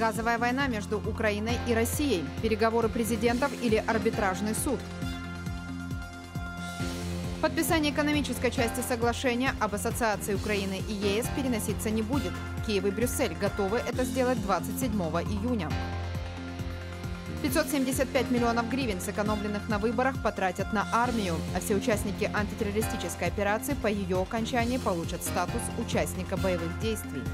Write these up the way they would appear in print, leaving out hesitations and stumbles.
газовая война между Украиной и Россией, переговоры президентов или арбитражный суд. Подписание экономической части соглашения об ассоциации Украины и ЕС переноситься не будет. Киев и Брюссель готовы это сделать 27 июня. 575 миллионов гривен, сэкономленных на выборах, потратят на армию, а все участники антитеррористической операции по ее окончании получат статус участника боевых действий.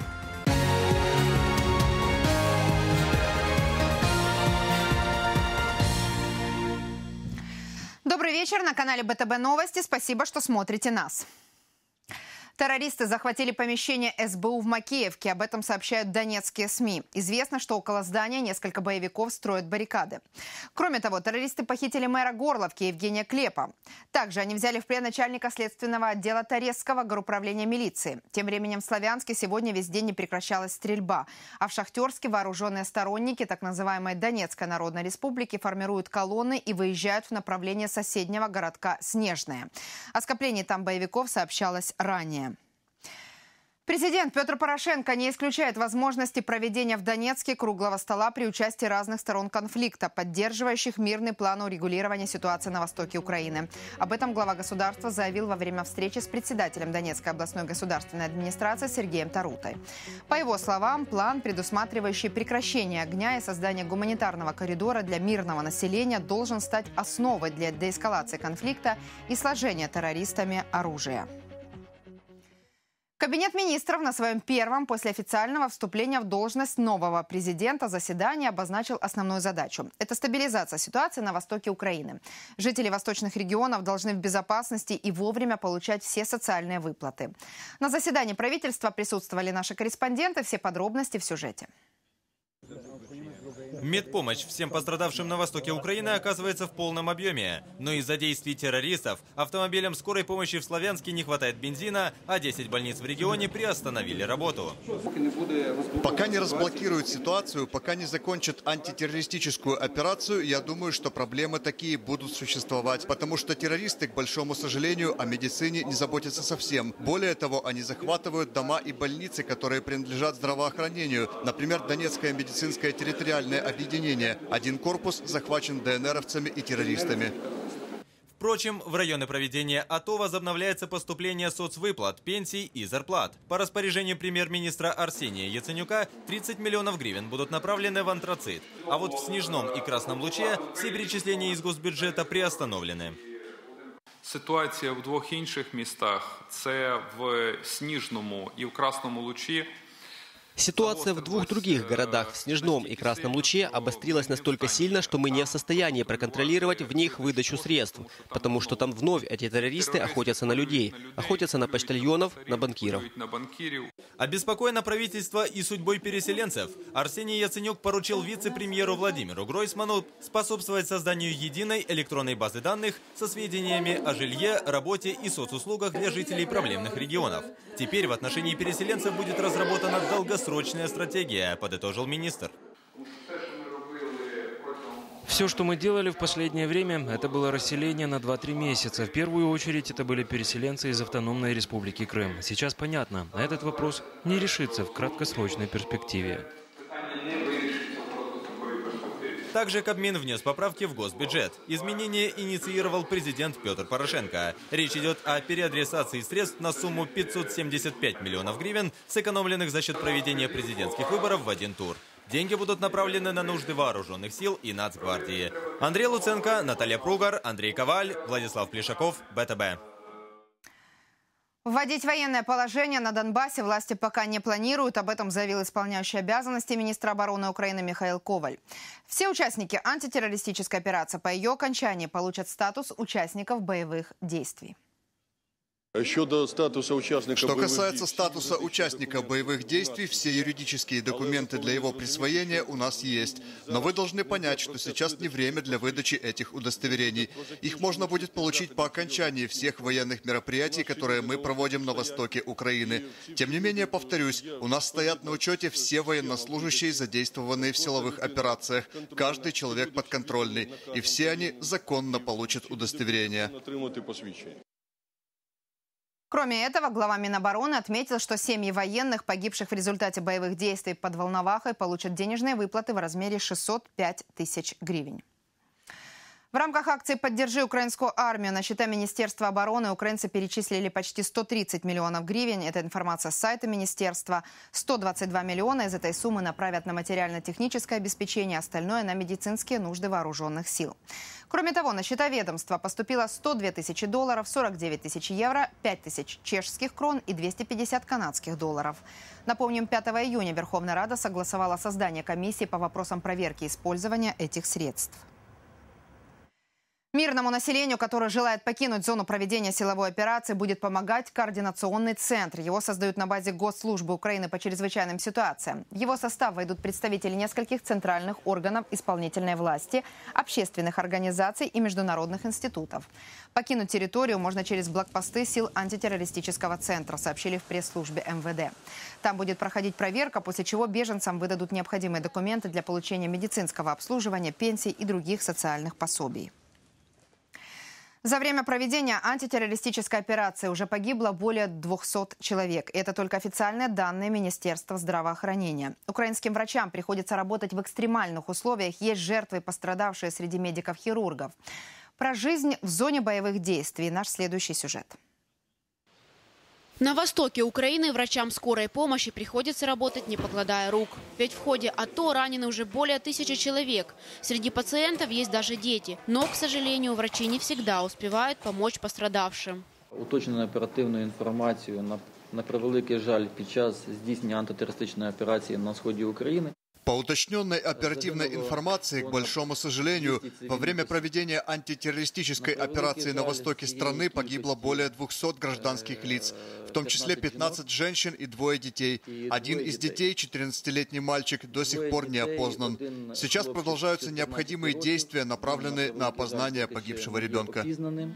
Добрый вечер, на канале БТБ Новости. Спасибо, что смотрите нас. Террористы захватили помещение СБУ в Макеевке. Об этом сообщают донецкие СМИ. Известно, что около здания несколько боевиков строят баррикады. Кроме того, террористы похитили мэра Горловки Евгения Клепа. Также они взяли в плен начальника следственного отдела Торецкого горуправления милиции. Тем временем в Славянске сегодня весь день не прекращалась стрельба. А в Шахтерске вооруженные сторонники так называемой Донецкой Народной Республики формируют колонны и выезжают в направлении соседнего городка Снежное. О скоплении там боевиков сообщалось ранее. Президент Петр Порошенко не исключает возможности проведения в Донецке круглого стола при участии разных сторон конфликта, поддерживающих мирный план урегулирования ситуации на востоке Украины. Об этом глава государства заявил во время встречи с председателем Донецкой областной государственной администрации Сергеем Тарутой. По его словам, план, предусматривающий прекращение огня и создание гуманитарного коридора для мирного населения, должен стать основой для деэскалации конфликта и сложения террористами оружия. Кабинет министров на своем первом после официального вступления в должность нового президента заседании обозначил основную задачу. Это стабилизация ситуации на востоке Украины. Жители восточных регионов должны в безопасности и вовремя получать все социальные выплаты. На заседании правительства присутствовали наши корреспонденты. Все подробности в сюжете. Медпомощь всем пострадавшим на востоке Украины оказывается в полном объеме. Но из-за действий террористов автомобилям скорой помощи в Славянске не хватает бензина, а 10 больниц в регионе приостановили работу. Пока не разблокируют ситуацию, пока не закончат антитеррористическую операцию, я думаю, что проблемы такие будут существовать. Потому что террористы, к большому сожалению, о медицине не заботятся совсем. Более того, они захватывают дома и больницы, которые принадлежат здравоохранению. Например, Донецкое медицинское территориальное объединение. Один корпус захвачен ДНРовцами и террористами. Впрочем, в районы проведения АТО возобновляется поступление соцвыплат, пенсий и зарплат. По распоряжению премьер-министра Арсения Яценюка 30 миллионов гривен будут направлены в антрацит. А вот в Снежном и Красном Луче все перечисления из госбюджета приостановлены. Ситуація в двох інших містах – це в Сніжному і в Красному Лучі. Ситуация в двух других городах, в Снежном и Красном Луче, обострилась настолько сильно, что мы не в состоянии проконтролировать в них выдачу средств, потому что там вновь эти террористы охотятся на людей, охотятся на почтальонов, на банкиров. Обеспокоено правительство и судьбой переселенцев. Арсений Яценюк поручил вице-премьеру Владимиру Гройсману способствовать созданию единой электронной базы данных со сведениями о жилье, работе и соцуслугах для жителей проблемных регионов. Теперь в отношении переселенцев будет разработана долгосрочная стратегия, подытожил министр. Все, что мы делали в последнее время, это было расселение на 2-3 месяца. В первую очередь это были переселенцы из Автономной Республики Крым. Сейчас понятно, этот вопрос не решится в краткосрочной перспективе. Также Кабмин внес поправки в госбюджет. Изменения инициировал президент Петр Порошенко. Речь идет о переадресации средств на сумму 575 миллионов гривен, сэкономленных за счет проведения президентских выборов в один тур. Деньги будут направлены на нужды вооруженных сил и Нацгвардии. Андрей Луценко, Наталья Пругар, Андрей Коваль, Владислав Плешаков, БТБ. Вводить военное положение на Донбассе власти пока не планируют. Об этом заявил исполняющий обязанности министра обороны Украины Михаил Коваль. Все участники антитеррористической операции по ее окончании получат статус участников боевых действий. Что касается статуса участника боевых действий, все юридические документы для его присвоения у нас есть. Но вы должны понять, что сейчас не время для выдачи этих удостоверений. Их можно будет получить по окончании всех военных мероприятий, которые мы проводим на востоке Украины. Тем не менее, повторюсь, у нас стоят на учете все военнослужащие, задействованные в силовых операциях. Каждый человек подконтрольный. И все они законно получат удостоверение. Кроме этого, глава Минобороны отметил, что семьи военных, погибших в результате боевых действий под Волновахой, получат денежные выплаты в размере 605 тысяч гривен. В рамках акции «Поддержи украинскую армию» на счета Министерства обороны украинцы перечислили почти 130 миллионов гривен. Это информация с сайта министерства. 122 миллиона из этой суммы направят на материально-техническое обеспечение, остальное на медицинские нужды вооруженных сил. Кроме того, на счета ведомства поступило 102 тысячи долларов, 49 тысяч евро, 5 тысяч чешских крон и 250 канадских долларов. Напомним, 5 июня Верховная Рада согласовала создание комиссии по вопросам проверки использования этих средств. Мирному населению, которое желает покинуть зону проведения силовой операции, будет помогать координационный центр. Его создают на базе Госслужбы Украины по чрезвычайным ситуациям. В его состав войдут представители нескольких центральных органов исполнительной власти, общественных организаций и международных институтов. Покинуть территорию можно через блокпосты сил антитеррористического центра, сообщили в пресс-службе МВД. Там будет проходить проверка, после чего беженцам выдадут необходимые документы для получения медицинского обслуживания, пенсий и других социальных пособий. За время проведения антитеррористической операции уже погибло более 200 человек. И это только официальные данные Министерства здравоохранения. Украинским врачам приходится работать в экстремальных условиях. Есть жертвы, пострадавшие среди медиков-хирургов. Про жизнь в зоне боевых действий наш следующий сюжет. На востоке Украины врачам скорой помощи приходится работать, не покладая рук. Ведь в ходе АТО ранены уже более 1000 человек. Среди пациентов есть даже дети. Но, к сожалению, врачи не всегда успевают помочь пострадавшим. Уточнено оперативну інформацію на превеликий жаль під час здійснення антитерористичної операції на сході України. По уточненной оперативной информации, к большому сожалению, во время проведения антитеррористической операции на востоке страны погибло более 200 гражданских лиц, в том числе 15 женщин и 2 детей. Один из детей, 14-летний мальчик, до сих пор не опознан. Сейчас продолжаются необходимые действия, направленные на опознание погибшего ребенка.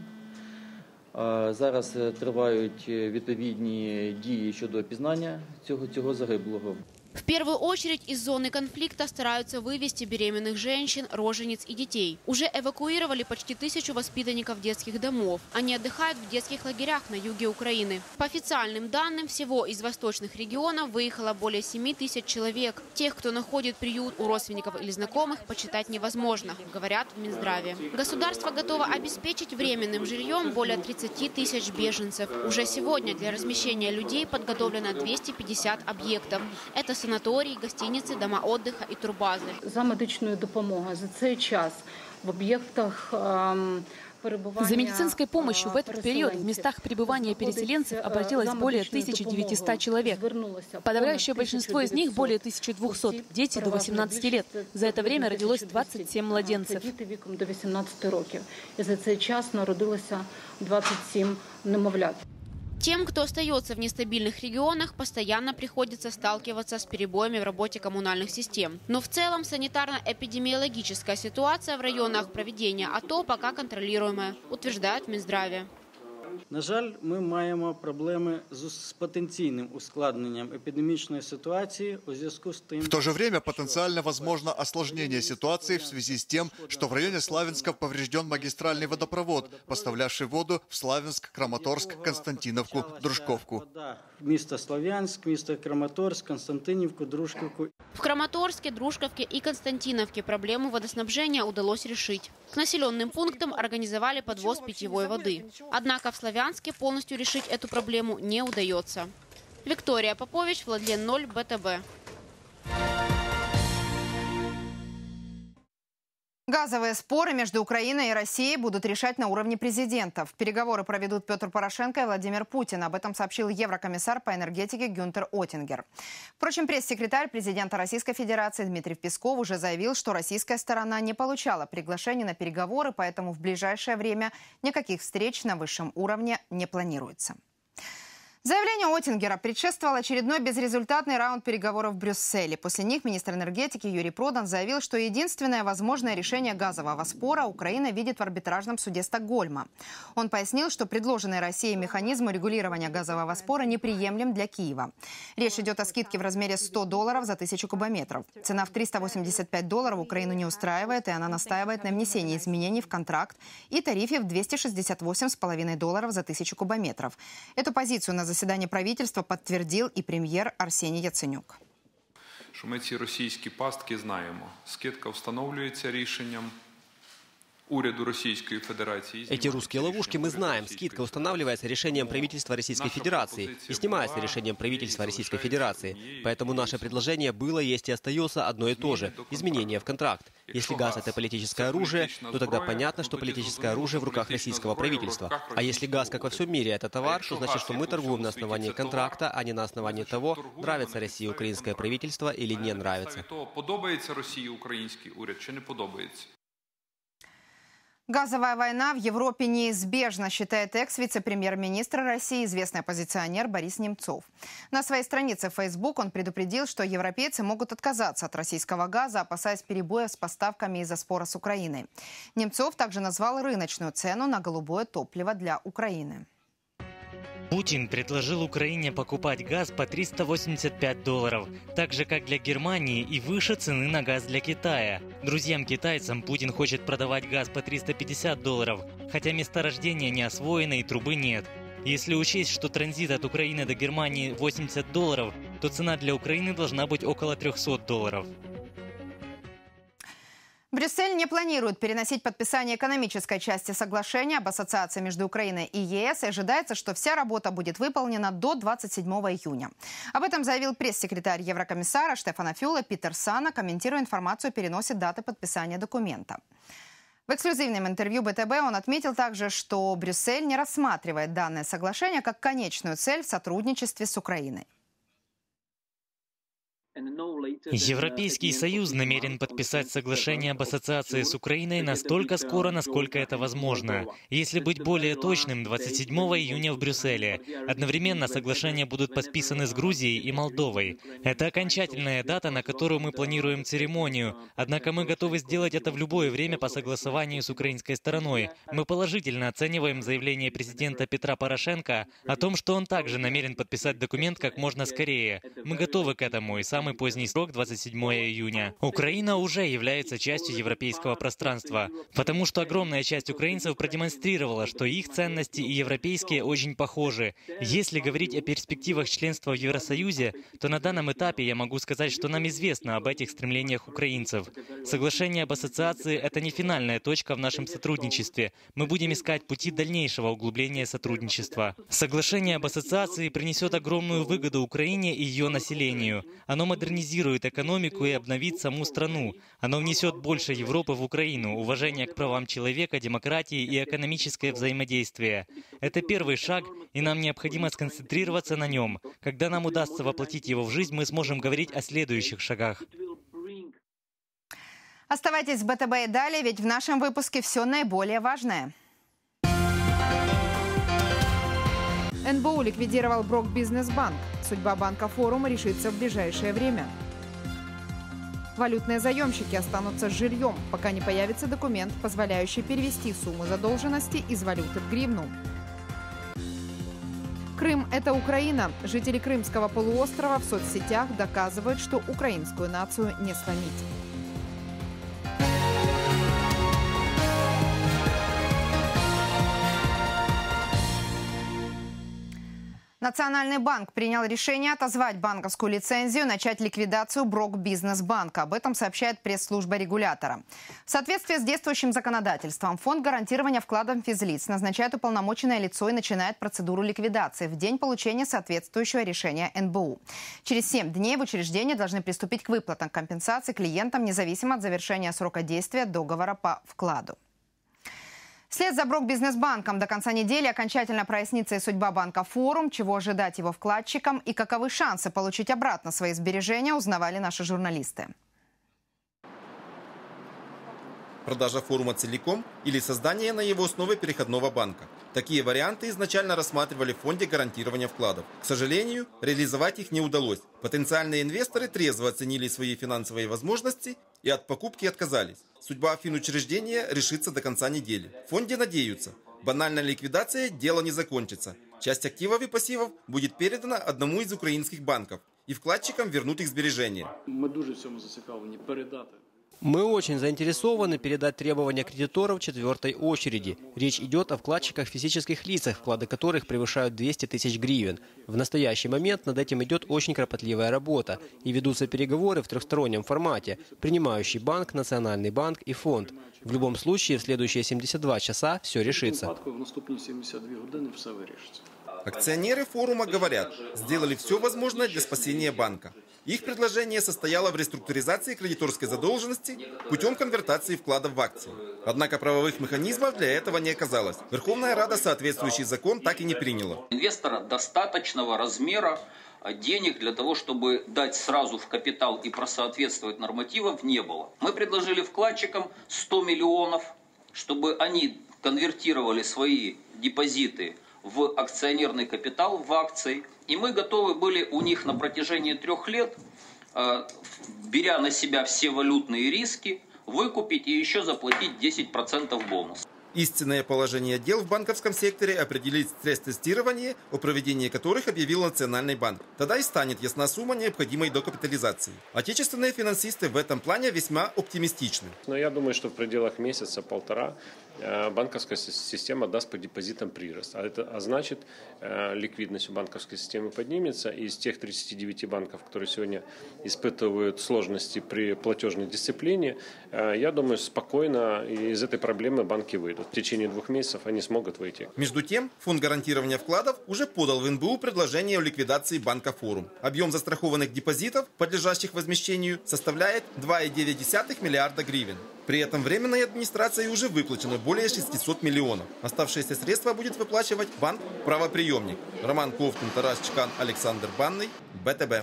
Зараз тривають відповідні дії щодо опізнання цього загиблого. В первую очередь из зоны конфликта стараются вывести беременных женщин, рожениц и детей. Уже эвакуировали почти 1000 воспитанников детских домов. Они отдыхают в детских лагерях на юге Украины. По официальным данным, всего из восточных регионов выехало более 7000 человек. Тех, кто находит приют у родственников или знакомых, почитать невозможно, говорят в Минздраве. Государство готово обеспечить временным жильем более 30 тысяч беженцев. Уже сегодня для размещения людей подготовлено 250 объектов. Это санатории, гостиницы, дома отдыха и турбазы. За медичную допомогу за цей час в объектах За медицинской помощью в этот период в местах пребывания переселенцев обратилось более 1900 человек. Подавляющее большинство из них, более 1200, дети до 18 лет. За это время родилось 27 младенцев. До 18 років. І за цей час народилося 27 немовлят. Тем, кто остается в нестабильных регионах, постоянно приходится сталкиваться с перебоями в работе коммунальных систем. Но в целом санитарно-эпидемиологическая ситуация в районах проведения АТО пока контролируемая, утверждают в Минздраве. На жаль, ми маємо проблеми з потенційним ускладненням епідемічної ситуації у зв'язку з тим. В то же время потенциально возможно осложнение ситуации в связи с тем, что в районе Славянска поврежден магистральный водопровод, поставлявший воду в Славянск, Краматорск, Константиновку, Дружковку. Місто Славянск, місто Краматорск, Константинівку, Дружковку. В Краматорске, Дружковке и Константиновке проблему водоснабжения удалось решить. К населенным пунктам организовали подвоз питьевой воды. Однако в Славянске полностью решить эту проблему не удается. Виктория Попович, Владлен 0, БТБ. Газовые споры между Украиной и Россией будут решать на уровне президентов. Переговоры проведут Петр Порошенко и Владимир Путин. Об этом сообщил еврокомиссар по энергетике Гюнтер Оттингер. Впрочем, пресс-секретарь президента Российской Федерации Дмитрий Песков уже заявил, что российская сторона не получала приглашений на переговоры, поэтому в ближайшее время никаких встреч на высшем уровне не планируется. Заявлению Оттингера предшествовал очередной безрезультатный раунд переговоров в Брюсселе. После них министр энергетики Юрий Продан заявил, что единственное возможное решение газового спора Украина видит в арбитражном суде Стокгольма. Он пояснил, что предложенный Россией механизм урегулирования газового спора неприемлем для Киева. Речь идет о скидке в размере $100 за 1000 кубометров. Цена в $385 Украину не устраивает, и она настаивает на внесении изменений в контракт и тарифе в $268,5 за 1000 кубометров. Эту позицию на заседании правительства подтвердил и премьер Арсеній Яценюк. Що ми ці російські пастки знаємо. Скидка встановлюється рішенням уряду Российской Федерации. Эти русские ловушки мы знаем. Скидка устанавливается решением правительства Российской Федерации и снимается решением правительства Российской Федерации. Поэтому наше предложение было, есть и остается одно и то же – изменение в контракт. Если газ – это политическое оружие, то тогда понятно, что политическое оружие в руках российского правительства. А если газ, как во всем мире, это товар, то значит, что мы торгуем на основании контракта, а не на основании того, нравится России украинское правительство или не нравится. Подобається Росії український уряд чи не подобається? Газовая война в Европе неизбежна, считает экс-вице-премьер-министр России, известный оппозиционер Борис Немцов. На своей странице в Facebook он предупредил, что европейцы могут отказаться от российского газа, опасаясь перебоя с поставками из-за спора с Украиной. Немцов также назвал рыночную цену на голубое топливо для Украины. Путин предложил Украине покупать газ по $385, так же как для Германии, и выше цены на газ для Китая. Друзьям-китайцам Путин хочет продавать газ по $350, хотя месторождение не освоено и трубы нет. Если учесть, что транзит от Украины до Германии $80, то цена для Украины должна быть около $300. Брюссель не планирует переносить подписание экономической части соглашения об ассоциации между Украиной и ЕС, и ожидается, что вся работа будет выполнена до 27 июня. Об этом заявил пресс-секретарь Еврокомиссара Штефана Фюле Питер Сана, комментируя информацию о переносе даты подписания документа. В эксклюзивном интервью БТБ он отметил также, что Брюссель не рассматривает данное соглашение как конечную цель в сотрудничестве с Украиной. Европейский Союз намерен подписать соглашение об ассоциации с Украиной настолько скоро, насколько это возможно. Если быть более точным, 27 июня в Брюсселе. Одновременно соглашения будут подписаны с Грузией и Молдовой. Это окончательная дата, на которую мы планируем церемонию. Однако мы готовы сделать это в любое время по согласованию с украинской стороной. Мы положительно оцениваем заявление президента Петра Порошенко о том, что он также намерен подписать документ как можно скорее. Мы готовы к этому, и самый поздний срок 27 июня. Украина уже является частью европейского пространства, потому что огромная часть украинцев продемонстрировала, что их ценности и европейские очень похожи. Если говорить о перспективах членства в Евросоюзе, то на данном этапе я могу сказать, что нам известно об этих стремлениях украинцев. Соглашение об ассоциации – это не финальная точка в нашем сотрудничестве. Мы будем искать пути дальнейшего углубления сотрудничества. Соглашение об ассоциации принесет огромную выгоду Украине и ее населению. Оно модернизирует экономику и обновит саму страну. Оно внесет больше Европы в Украину, уважение к правам человека, демократии и экономическое взаимодействие. Это первый шаг, и нам необходимо сконцентрироваться на нем. Когда нам удастся воплотить его в жизнь, мы сможем говорить о следующих шагах. Оставайтесь с БТБ и далее, ведь в нашем выпуске все наиболее важное. НБУ ликвидировал Брокбизнесбанк. Судьба банка «Форум» решится в ближайшее время. Валютные заемщики останутся с жильем, пока не появится документ, позволяющий перевести сумму задолженности из валюты в гривну. Крым – это Украина. Жители Крымского полуострова в соцсетях доказывают, что украинскую нацию не сломить. Национальный банк принял решение отозвать банковскую лицензию, начать ликвидацию Брокбизнесбанка. Об этом сообщает пресс-служба регулятора. В соответствии с действующим законодательством, Фонд гарантирования вкладов физлиц назначает уполномоченное лицо и начинает процедуру ликвидации в день получения соответствующего решения НБУ. Через 7 дней в учреждении должны приступить к выплатам компенсации клиентам, независимо от завершения срока действия договора по вкладу. Вслед за Брокбизнесбанком до конца недели окончательно прояснится и судьба банка «Форум», чего ожидать его вкладчикам и каковы шансы получить обратно свои сбережения, узнавали наши журналисты. Продажа «Форума» целиком или создание на его основе переходного банка. Такие варианты изначально рассматривали в фонде гарантирования вкладов. К сожалению, реализовать их не удалось. Потенциальные инвесторы трезво оценили свои финансовые возможности и от покупки отказались. Судьба финучреждения решится до конца недели. В фонде надеются, банальная ликвидация дела не закончится. Часть активов и пассивов будет передана одному из украинских банков, и вкладчикам вернут их сбережения. Мы дуже в цьому зацікавлені передати. Мы очень заинтересованы передать требования кредиторов четвертой очереди. Речь идет о вкладчиках физических лицах, вклады которых превышают 200 тысяч гривен. В настоящий момент над этим идет очень кропотливая работа. И ведутся переговоры в трехстороннем формате. Принимающий банк, Национальный банк и фонд. В любом случае, в следующие 72 часа все решится. В наступні 72 години все вирішиться. Акционеры форума говорят, сделали все возможное для спасения банка. Их предложение состояло в реструктуризации кредиторской задолженности путем конвертации вкладов в акции. Однако правовых механизмов для этого не оказалось. Верховная Рада соответствующий закон так и не приняла. Инвестора достаточного размера денег для того, чтобы дать сразу в капитал и просоответствовать нормативам, не было. Мы предложили вкладчикам 100 миллионов, чтобы они конвертировали свои депозиты в акционерный капитал, в акции. И мы готовы были у них на протяжении 3 лет, беря на себя все валютные риски, выкупить и еще заплатить 10% бонус. Истинное положение дел в банковском секторе определит стресс-тестирование, о проведении которых объявил Национальный банк. Тогда и станет ясна сумма необходимой докапитализации. Отечественные финансисты в этом плане весьма оптимистичны. Но я думаю, что в пределах месяца-полтора банковская система даст по депозитам прирост. А значит, ликвидность у банковской системы поднимется. И из тех 39 банков, которые сегодня испытывают сложности при платежной дисциплине, я думаю, спокойно из этой проблемы банки выйдут. В течение 2 месяцев они смогут выйти. Между тем, Фонд гарантирования вкладов уже подал в НБУ предложение о ликвидации банка «Форум». Объем застрахованных депозитов, подлежащих возмещению, составляет 2,9 миллиарда гривен. При этом временной администрации уже выплачено более 600 миллионов. Оставшиеся средства будет выплачивать банк-правоприемник. Роман Ковтун, Тарас Чкан, Александр Банный, БТБ.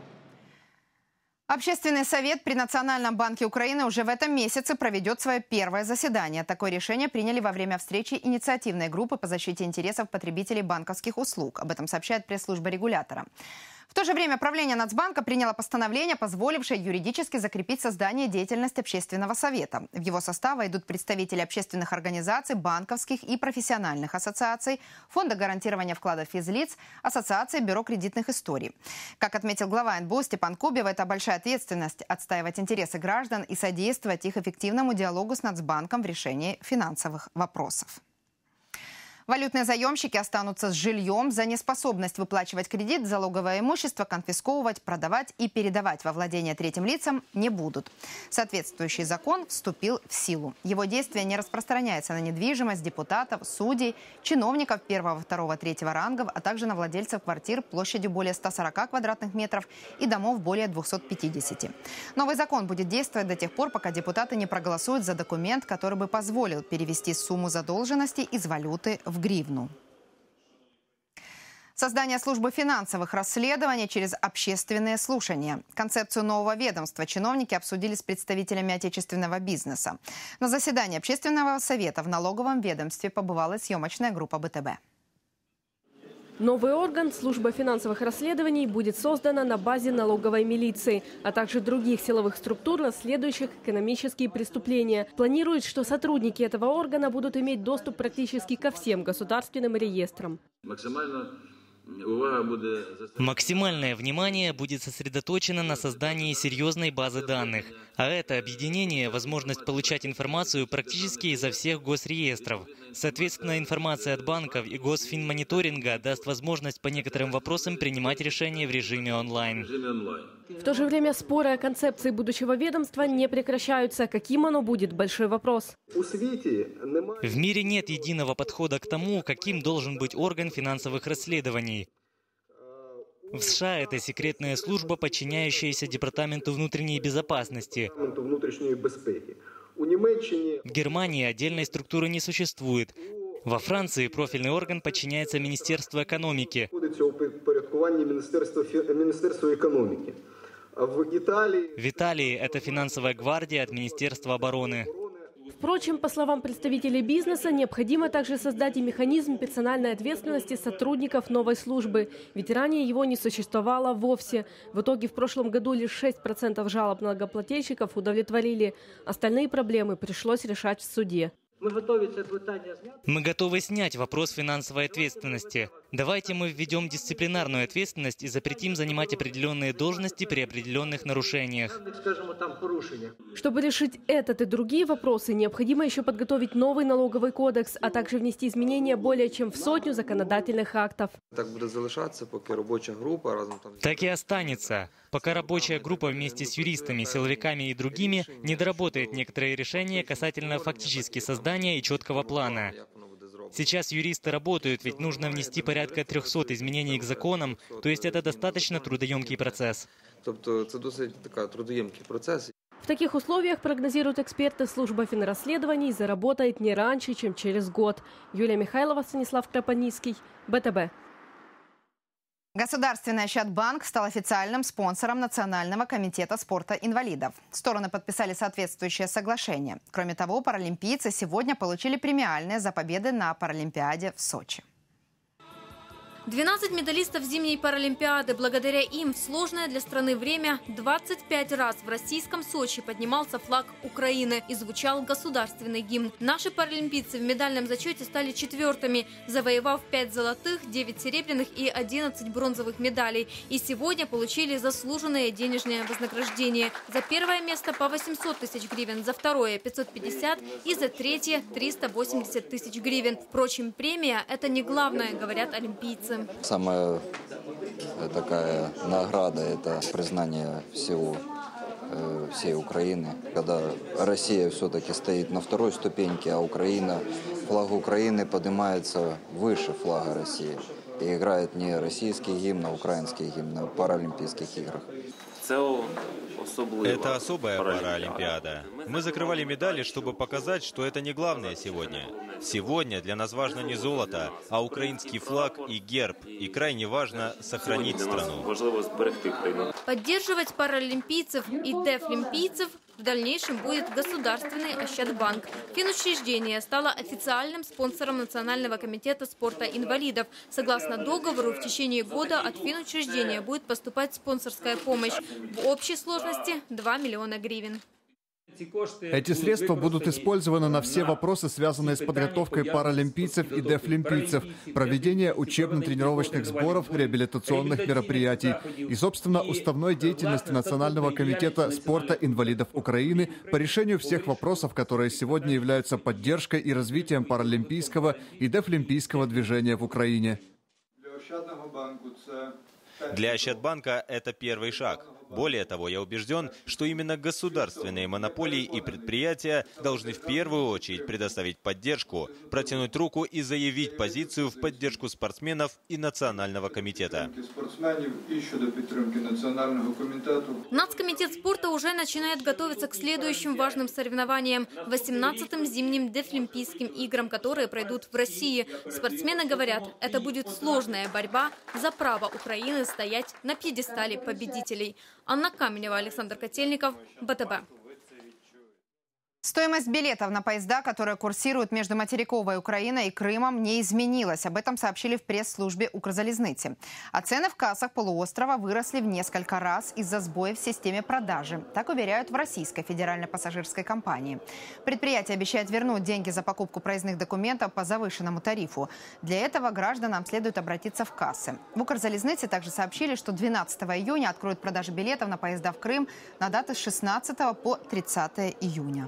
Общественный совет при Национальном банке Украины уже в этом месяце проведет свое первое заседание. Такое решение приняли во время встречи инициативной группы по защите интересов потребителей банковских услуг. Об этом сообщает пресс-служба регулятора. В то же время правление Нацбанка приняло постановление, позволившее юридически закрепить создание деятельности общественного совета. В его состав идут представители общественных организаций, банковских и профессиональных ассоциаций, Фонда гарантирования вкладов физлиц, Ассоциации бюро кредитных историй. Как отметил глава НБУ Степан Кубев, это большая ответственность отстаивать интересы граждан и содействовать их эффективному диалогу с Нацбанком в решении финансовых вопросов. Валютные заемщики останутся с жильем. За неспособность выплачивать кредит залоговое имущество конфисковывать, продавать и передавать во владение третьим лицам не будут. Соответствующий закон вступил в силу. Его действие не распространяется на недвижимость депутатов, судей, чиновников 1, 2, 3 рангов, а также на владельцев квартир площадью более 140 квадратных метров и домов более 250. Новый закон будет действовать до тех пор, пока депутаты не проголосуют за документ, который бы позволил перевести сумму задолженности из валюты в гривну. Создание службы финансовых расследований через общественные слушания. Концепцию нового ведомства чиновники обсудили с представителями отечественного бизнеса. На заседании общественного совета в налоговом ведомстве побывала съемочная группа БТБ. Новый орган, служба финансовых расследований, будет создана на базе налоговой милиции, а также других силовых структур, расследующих экономические преступления. Планируют, что сотрудники этого органа будут иметь доступ практически ко всем государственным реестрам. Максимальное внимание будет сосредоточено на создании серьезной базы данных. А это объединение – возможность получать информацию практически изо всех госреестров. Соответственно, информация от банков и госфинмониторинга даст возможность по некоторым вопросам принимать решения в режиме онлайн. В то же время споры о концепции будущего ведомства не прекращаются. Каким оно будет – большой вопрос. В мире нет единого подхода к тому, каким должен быть орган финансовых расследований. В США это секретная служба, подчиняющаяся Департаменту внутренней безопасности. В Германии отдельной структуры не существует. Во Франции профильный орган подчиняется Министерству экономики. В Италии это финансовая гвардия от Министерства обороны. В Впрочем, по словам представителей бизнеса, необходимо также создать и механизм персональной ответственности сотрудников новой службы, ведь ранее его не существовало вовсе. В итоге в прошлом году лишь 6% жалоб налогоплательщиков удовлетворили. Остальные проблемы пришлось решать в суде. Мы готовы снять вопрос финансовой ответственности. Давайте мы введем дисциплинарную ответственность и запретим занимать определенные должности при определенных нарушениях. Чтобы решить этот и другие вопросы, необходимо еще подготовить новый налоговый кодекс, а также внести изменения более чем в 100 законодательных актов. Так будет залишаться, пока рабочая группа разом там... Так и останется, пока рабочая группа вместе с юристами, силовиками и другими не доработает некоторые решения касательно фактически создания и четкого плана. Сейчас юристы работают, ведь нужно внести порядка 300 изменений к законам, то есть это достаточно трудоемкий процесс. Это досить такой трудоемкий процесс. В таких условиях, прогнозируют эксперты, служба финрасследований заработает не раньше, чем через год. Юлия Михайлова, Станислав Крапаницкий, БТБ. Государственный Ощадбанк стал официальным спонсором Национального комитета спорта инвалидов. Стороны подписали соответствующее соглашение. Кроме того, паралимпийцы сегодня получили премиальные за победы на Паралимпиаде в Сочи. 12 медалистов зимней Паралимпиады. Благодаря им в сложное для страны время 25 раз в российском Сочи поднимался флаг Украины и звучал государственный гимн. Наши паралимпийцы в медальном зачете стали 4-ми, завоевав 5 золотых, 9 серебряных и 11 бронзовых медалей. И сегодня получили заслуженное денежное вознаграждение. За первое место по 800 тысяч гривен, за второе 550 и за третье 380 тысяч гривен. Впрочем, премия – это не главное, говорят олимпийцы. Самая такая награда – это признание всей Украины. Когда Россия все-таки стоит на второй ступеньке, а флаг Украины поднимается выше флага России. И играет не российский гимн, а украинский гимн на Паралимпийских играх. Это особая Паралимпиада. Мы закрывали медали, чтобы показать, что это не главное сегодня. Сегодня для нас важно не золото, а украинский флаг и герб. И крайне важно сохранить страну. Поддерживать паралимпийцев и дефлимпийцев в дальнейшем будет Государственный Ощадбанк. Финучреждение стало официальным спонсором Национального комитета спорта инвалидов. Согласно договору, в течение года от финучреждения будет поступать спонсорская помощь. В общей сложности 2 миллиона гривен. Эти средства будут использованы на все вопросы, связанные с подготовкой паралимпийцев и дефлимпийцев, проведение учебно-тренировочных сборов, реабилитационных мероприятий и, собственно, уставной деятельности Национального комитета спорта инвалидов Украины по решению всех вопросов, которые сегодня являются поддержкой и развитием паралимпийского и дефлимпийского движения в Украине. Для Ощадбанка это первый шаг. Более того, я убежден, что именно государственные монополии и предприятия должны в первую очередь предоставить поддержку, протянуть руку и заявить позицию в поддержку спортсменов и Национального комитета. Нацкомитет спорта уже начинает готовиться к следующим важным соревнованиям – 18-м зимним дефлимпийским играм, которые пройдут в России. Спортсмены говорят, это будет сложная борьба за право Украины стоять на пьедестале победителей. Анна Каменева, Александр Котельников, БТБ. Стоимость билетов на поезда, которые курсируют между материковой Украиной и Крымом, не изменилась. Об этом сообщили в пресс-службе Укрзалезницы. А цены в кассах полуострова выросли в несколько раз из-за сбоев в системе продажи. Так уверяют в Российской федеральной пассажирской компании. Предприятие обещает вернуть деньги за покупку проездных документов по завышенному тарифу. Для этого гражданам следует обратиться в кассы. В Укрзалезнице также сообщили, что 12 июня откроют продажи билетов на поезда в Крым на даты с 16 по 30 июня.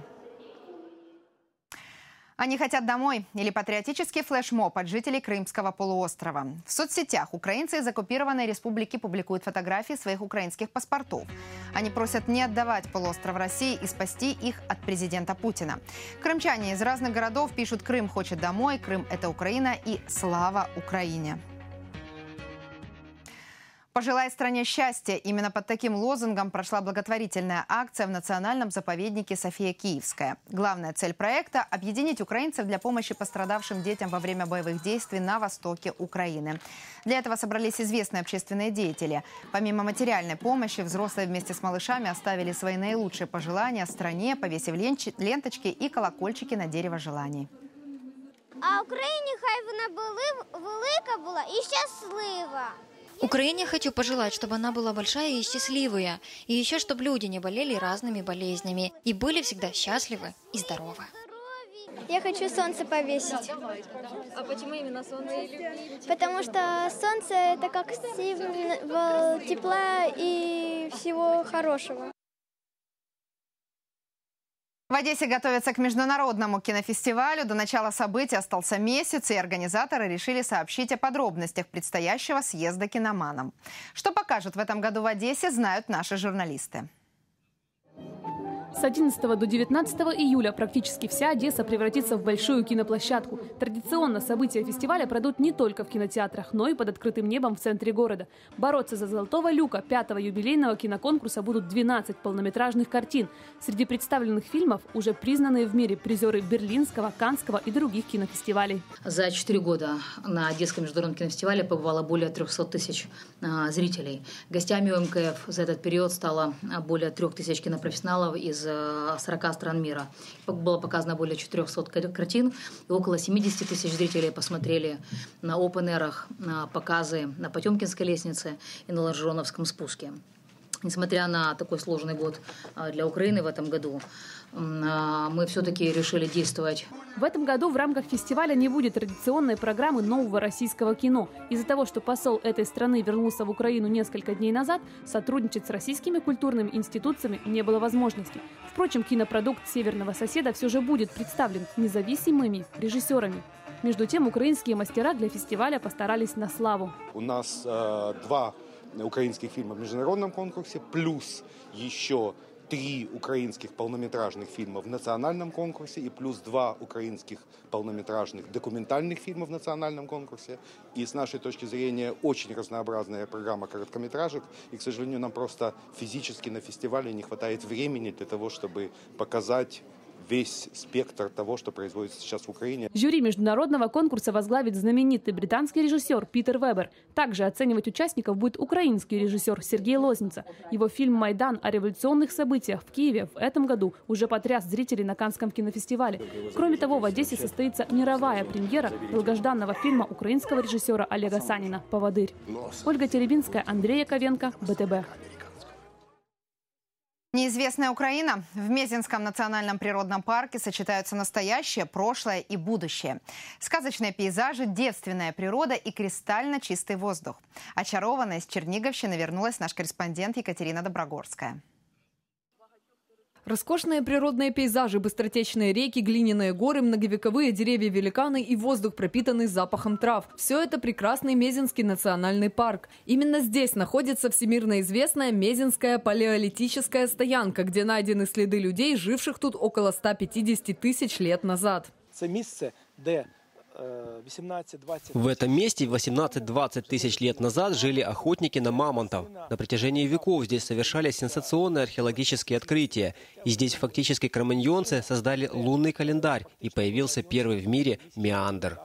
Они хотят домой или патриотический флешмоб от жителей Крымского полуострова. В соцсетях украинцы из оккупированной республики публикуют фотографии своих украинских паспортов. Они просят не отдавать полуостров России и спасти их от президента Путина. Крымчане из разных городов пишут: «Крым хочет домой», «Крым – это Украина» и «Слава Украине». «Пожелай стране счастья». Именно под таким лозунгом прошла благотворительная акция в национальном заповеднике София Киевская. Главная цель проекта – объединить украинцев для помощи пострадавшим детям во время боевых действий на востоке Украины. Для этого собрались известные общественные деятели. Помимо материальной помощи, взрослые вместе с малышами оставили свои наилучшие пожелания стране, повесив ленточки и колокольчики на дерево желаний. А Україні хай вона велика була и счастлива. Украине хочу пожелать, чтобы она была большая и счастливая. И еще, чтобы люди не болели разными болезнями. И были всегда счастливы и здоровы. Я хочу солнце повесить. А почему именно солнце? Потому что солнце – это как символ тепла и всего хорошего. В Одессе готовятся к международному кинофестивалю. До начала события остался месяц, и организаторы решили сообщить о подробностях предстоящего съезда киноманам. Что покажут в этом году в Одессе, знают наши журналисты. С 11 до 19 июля практически вся Одесса превратится в большую киноплощадку. Традиционно события фестиваля пройдут не только в кинотеатрах, но и под открытым небом в центре города. Бороться за «Золотого люка» 5-го юбилейного киноконкурса будут 12 полнометражных картин. Среди представленных фильмов уже признанные в мире призеры Берлинского, Каннского и других кинофестивалей. За 4 года на Одесском международном кинофестивале побывало более 300 тысяч зрителей. Гостями УМКФ за этот период стало более 3000 кинопрофессионалов из 40 стран мира. Было показано более 400 картин, и около 70 тысяч зрителей посмотрели на опен-эрах, на показы на Потемкинской лестнице и на Лонжероновском спуске. Несмотря на такой сложный год для Украины в этом году, мы все-таки решили действовать. В этом году в рамках фестиваля не будет традиционной программы нового российского кино. Из-за того, что посол этой страны вернулся в Украину несколько дней назад, сотрудничать с российскими культурными институциями не было возможности. Впрочем, кинопродукт северного соседа все же будет представлен независимыми режиссерами. Между тем, украинские мастера для фестиваля постарались на славу. У нас 2 украинских фильма в международном конкурсе, плюс еще 3 украинских полнометражных фильма в национальном конкурсе и плюс 2 украинских полнометражных документальных фильма в национальном конкурсе. И с нашей точки зрения очень разнообразная программа короткометражек. И, к сожалению, нам просто физически на фестивале не хватает времени для того, чтобы показать весь спектр того, что производится сейчас в Украине. Жюри международного конкурса возглавит знаменитый британский режиссер Питер Вебер. Также оценивать участников будет украинский режиссер Сергей Лозница. Его фильм «Майдан» о революционных событиях в Киеве в этом году уже потряс зрителей на Каннском кинофестивале. Кроме того, в Одессе состоится мировая премьера долгожданного фильма украинского режиссера Олега Санина «Поводырь». Ольга Теребинская, Андрей Яковенко, БТБ. Неизвестная Украина. В Мезенском национальном природном парке сочетаются настоящее, прошлое и будущее. Сказочные пейзажи, девственная природа и кристально чистый воздух. Очарованная из Черниговщины вернулась наш корреспондент Екатерина Доброгорская. Роскошные природные пейзажи, быстротечные реки, глиняные горы, многовековые деревья-великаны и воздух, пропитанный запахом трав. Все это прекрасный Мезенский национальный парк. Именно здесь находится всемирно известная Мезенская палеолитическая стоянка, где найдены следы людей, живших тут около 150 тысяч лет назад. Это место, где в этом месте 18-20 тысяч лет назад жили охотники на мамонтов. На протяжении веков здесь совершались сенсационные археологические открытия. И здесь фактически кроманьонцы создали лунный календарь, и появился первый в мире меандр.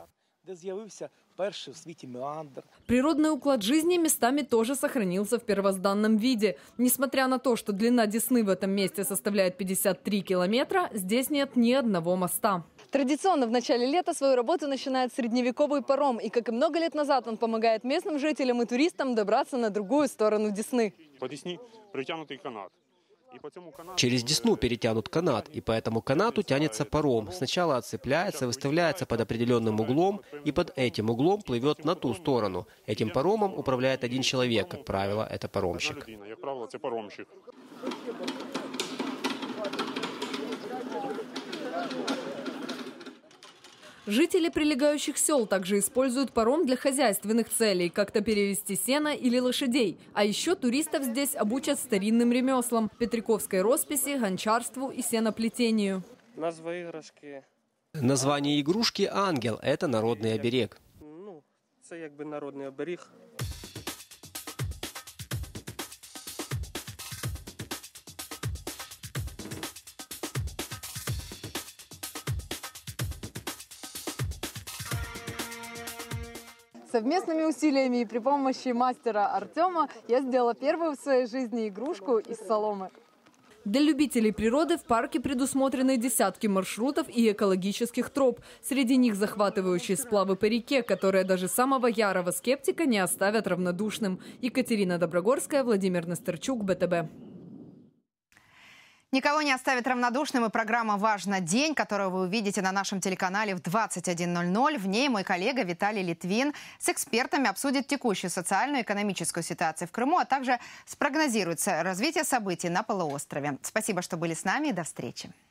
Природный уклад жизни местами тоже сохранился в первозданном виде. Несмотря на то, что длина Десны в этом месте составляет 53 километра, здесь нет ни одного моста. Традиционно в начале лета свою работу начинает средневековый паром. И, как и много лет назад, он помогает местным жителям и туристам добраться на другую сторону Десны. По Десне притянутый канат. Через Десну перетянут канат, и по этому канату тянется паром. Сначала отцепляется, выставляется под определенным углом, и под этим углом плывет на ту сторону. Этим паромом управляет один человек, как правило, это паромщик. Жители прилегающих сел также используют паром для хозяйственных целей, как-то перевезти сено или лошадей. А еще туристов здесь обучат старинным ремеслам – петриковской росписи, гончарству и сеноплетению. Название игрушки «Ангел» – это народный оберег. Совместными усилиями и при помощи мастера Артема я сделала первую в своей жизни игрушку из соломы. Для любителей природы в парке предусмотрены десятки маршрутов и экологических троп. Среди них захватывающие сплавы по реке, которые даже самого ярого скептика не оставят равнодушным. Екатерина Доброгорская, Владимир Настерчук, БТБ. Никого не оставит равнодушным и программа «Важно день», которую вы увидите на нашем телеканале в 21:00. В ней мой коллега Виталий Литвин с экспертами обсудит текущую социальную и экономическую ситуацию в Крыму, а также спрогнозирует развитие событий на полуострове. Спасибо, что были с нами, и до встречи.